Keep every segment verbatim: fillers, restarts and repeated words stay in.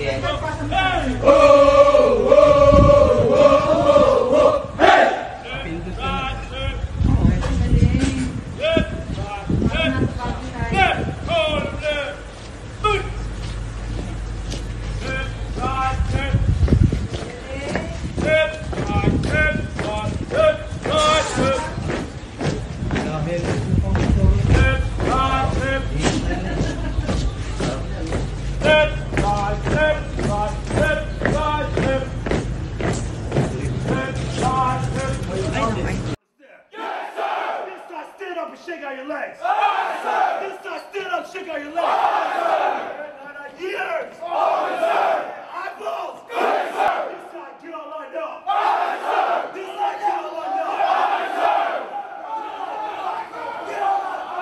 Yes. Shake out your legs. Aye, sir. This time, stand up, shake out your legs. Aye, sir. Ears. Aye, sir. Eyeballs. Good, sir. This time, get all lined up. Aye, sir. This time, get all lined up. Aye, sir. Get all lined up.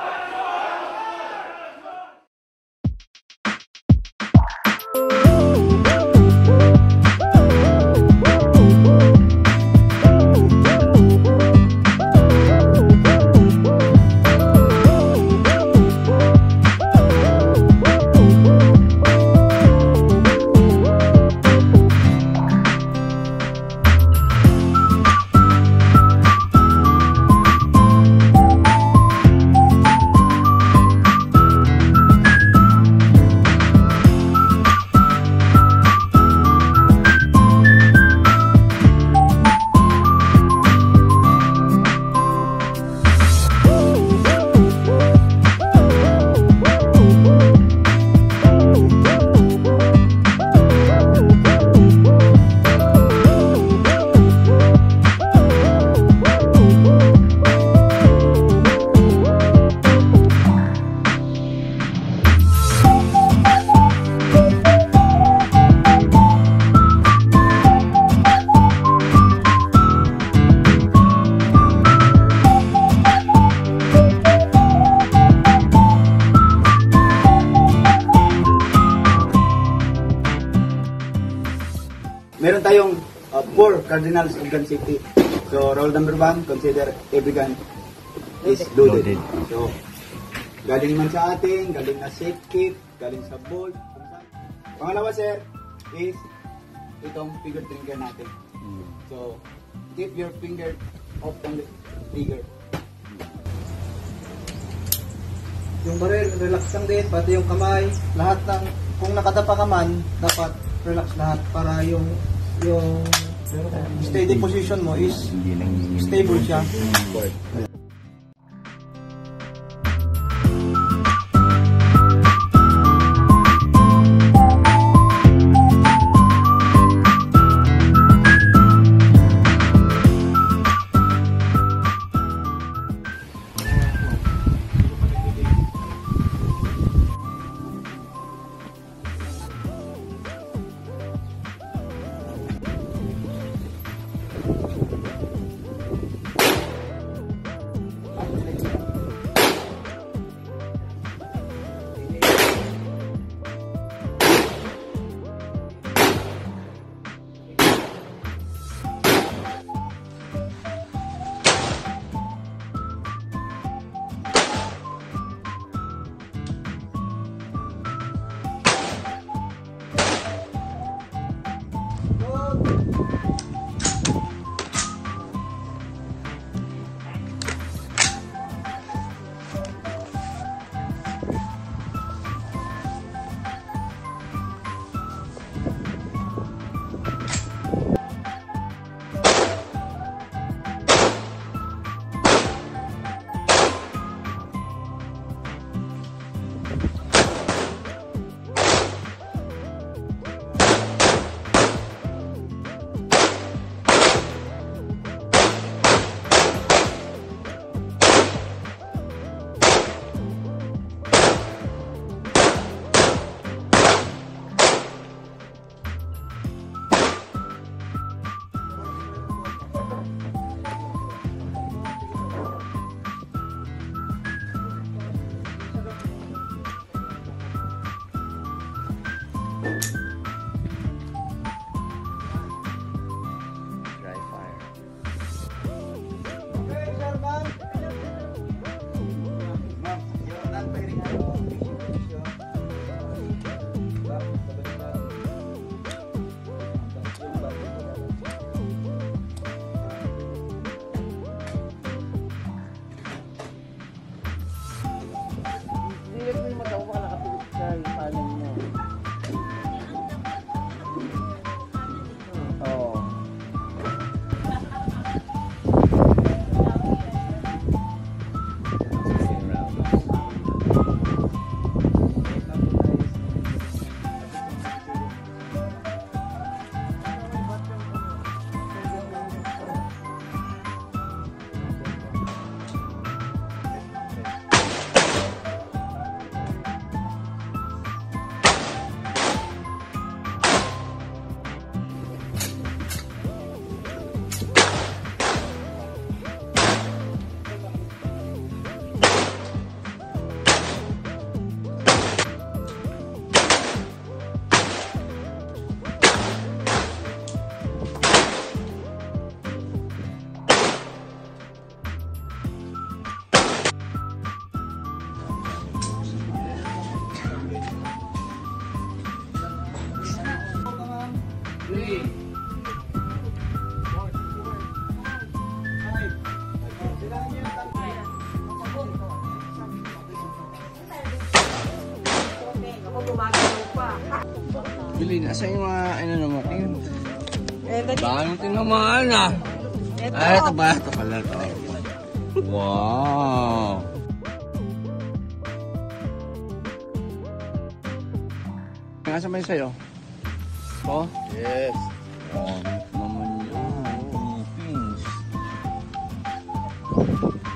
Meron tayong uh, four cardinals of gun safety. So, rule number one, consider every gun is loaded. So, galing man sa atin, galing na safe keep, galing sa bolt. Pangalawa, sir, is itong finger trigger natin. So, keep your finger off on the trigger. Yung baril, relax lang din, pati yung kamay, lahat ng, kung nakadapa ka man, dapat relax lahat para yung yung steady position mo is stable siya. three, four, five. Silang niyo yung tatlo. Ako gumagano pa. Bili, nasa yung mga, ano naman, tingin. Eh, dali. Bakit tinamaan ah? Ito. Ay, ito ba? Ito pala. Ito. Wow! Nasa ba yun sa'yo? Oh? Yes. Oh, naman yun. Oh, pins.